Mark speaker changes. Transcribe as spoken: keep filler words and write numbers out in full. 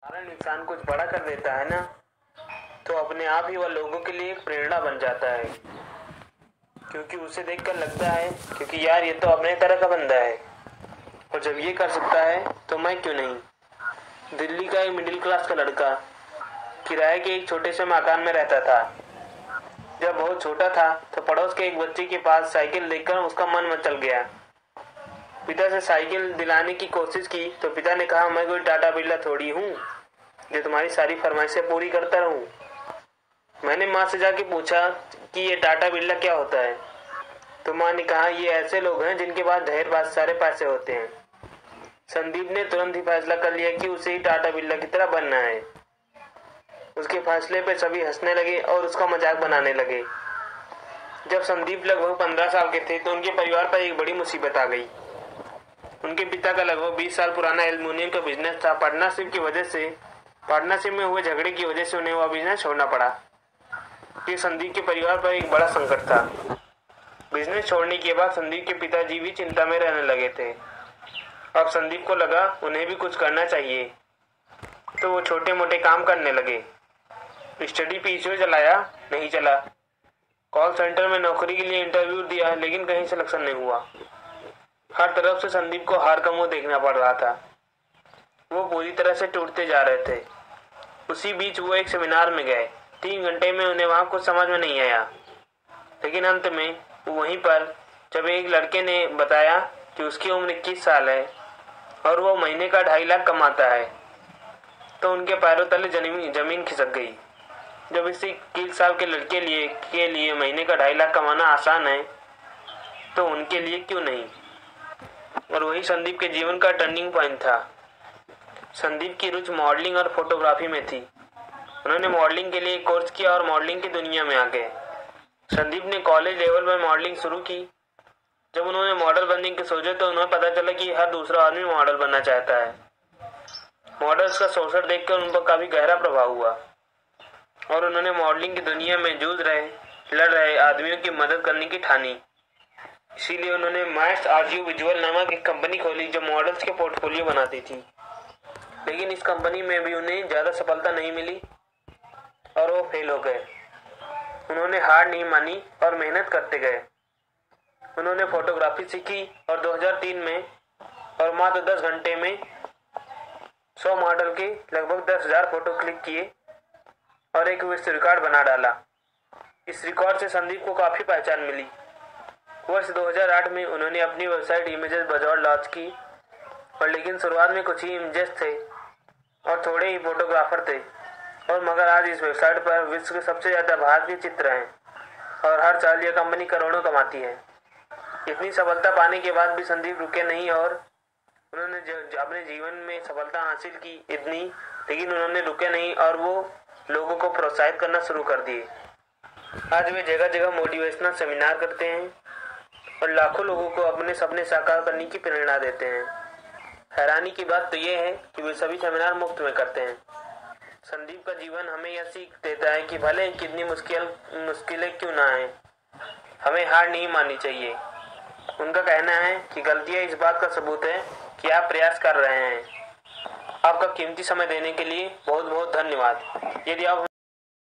Speaker 1: कारण इंसान कुछ बड़ा कर देता है ना, तो अपने आप ही वह लोगों के लिए एक प्रेरणा बन जाता है। क्योंकि उसे देखकर लगता है क्योंकि यार ये तो अपने तरह का बंदा है, और जब ये कर सकता है तो मैं क्यों नहीं। दिल्ली का एक मिडिल क्लास का लड़का किराए के एक छोटे से मकान में रहता था। जब बहुत छोटा था तो पड़ोस के एक बच्चे के पास साइकिल देखकर उसका मन मचल गया। पिता से साइकिल दिलाने की कोशिश की तो पिता ने कहा, मैं कोई टाटा बिरला थोड़ी हूँ जो तुम्हारी सारी फरमाइशें पूरी करता रहूं। मैंने माँ से जाके पूछा कि ये टाटा बिरला क्या होता है, तो माँ ने कहा, ये ऐसे लोग हैं जिनके पास ढेर बहुत सारे पैसे होते हैं। संदीप ने तुरंत ही फैसला कर लिया कि उसे ही टाटा बिरला की तरह बनना है। उसके फैसले पे सभी हंसने लगे और उसका मजाक बनाने लगे। जब संदीप लगभग पंद्रह साल के थे तो उनके परिवार पर एक बड़ी मुसीबत आ गई। उनके पिता का लगभग बीस साल पुराना एल्युमिनियम का बिजनेस था। पार्टनरशिप की वजह से पार्टनरशिप में हुए झगड़े की वजह से उन्हें वह बिजनेस छोड़ना पड़ा। ये संदीप के परिवार पर एक बड़ा संकट था। बिजनेस छोड़ने के बाद संदीप के पिताजी भी चिंता में रहने लगे थे। अब संदीप को लगा उन्हें भी कुछ करना चाहिए, तो वो छोटे मोटे काम करने लगे। स्टडी पीसीओ चलाया, नहीं चला। कॉल सेंटर में नौकरी के लिए इंटरव्यू दिया, लेकिन कहीं सिलेक्शन नहीं हुआ। हर तरफ से संदीप को हार का मुंह देखना पड़ रहा था। वो पूरी तरह से टूटते जा रहे थे। उसी बीच वो एक सेमिनार में गए। तीन घंटे में उन्हें वहां कुछ समझ में नहीं आया, लेकिन अंत में वो वहीं पर जब एक लड़के ने बताया कि उसकी उम्र इक्कीस साल है और वो महीने का ढाई लाख कमाता है, तो उनके पैरों तले जमीन जमीन खिसक गई। जब इस इक्कीस साल के लड़के लिए के लिए महीने का ढाई लाख कमाना आसान है, तो उनके लिए क्यों नहीं। और वही संदीप के जीवन का टर्निंग पॉइंट था। संदीप की रुचि मॉडलिंग और फोटोग्राफी में थी। उन्होंने मॉडलिंग के लिए कोर्स किया और मॉडलिंग की दुनिया में आ गए। संदीप ने कॉलेज लेवल पर मॉडलिंग शुरू की। जब उन्होंने मॉडल बनने की सोचा तो उन्हें पता चला कि हर दूसरा आदमी मॉडल बनना चाहता है। मॉडल्स का शोषण देखकर उन पर काफी गहरा प्रभाव हुआ और उन्होंने मॉडलिंग की दुनिया में जूझ रहे लड़ रहे आदमियों की मदद करने की ठानी। इसीलिए उन्होंने मैक्स आरजीओ विजुअल नामक एक कंपनी खोली जो मॉडल्स के पोर्टफोलियो बनाती थी। लेकिन इस कंपनी में भी उन्हें ज्यादा सफलता नहीं मिली और वो फेल हो गए। उन्होंने हार नहीं मानी और मेहनत करते गए। उन्होंने फोटोग्राफी सीखी और दो हज़ार तीन में और मात्र दस घंटे में सौ मॉडल के लगभग दस हज़ार फोटो क्लिक किए और एक विश्व रिकॉर्ड बना डाला। इस रिकॉर्ड से संदीप को काफी पहचान मिली। वर्ष दो हज़ार आठ में उन्होंने अपनी वेबसाइट इमेजेस बाजार लॉन्च की, और लेकिन शुरुआत में कुछ ही इमेजेस थे और थोड़े ही फोटोग्राफर थे, और मगर आज इस वेबसाइट पर विश्व के सबसे ज्यादा भारतीय चित्र हैं और हर साल यह कंपनी करोड़ों कमाती है। इतनी सफलता पाने के बाद भी संदीप रुके नहीं और उन्होंने अपने जीवन में सफलता हासिल की इतनी, लेकिन उन्होंने रुके नहीं और वो लोगों को प्रोत्साहित करना शुरू कर दिए। आज वे जगह जगह मोटिवेशनल सेमिनार करते हैं और लाखों लोगों को अपने सपने साकार करने की प्रेरणा देते हैं। हैरानी की बात तो यह है कि वे सभी सेमिनार मुफ्त में करते हैं। संदीप का जीवन हमें यह सीख देता है कि भले कितनी मुश्किल मुश्किलें क्यों ना आए, हमें हार नहीं माननी चाहिए। उनका कहना है कि गलतियां इस बात का सबूत है कि आप प्रयास कर रहे हैं। आपका कीमती समय देने के लिए बहुत बहुत धन्यवाद। यदि आप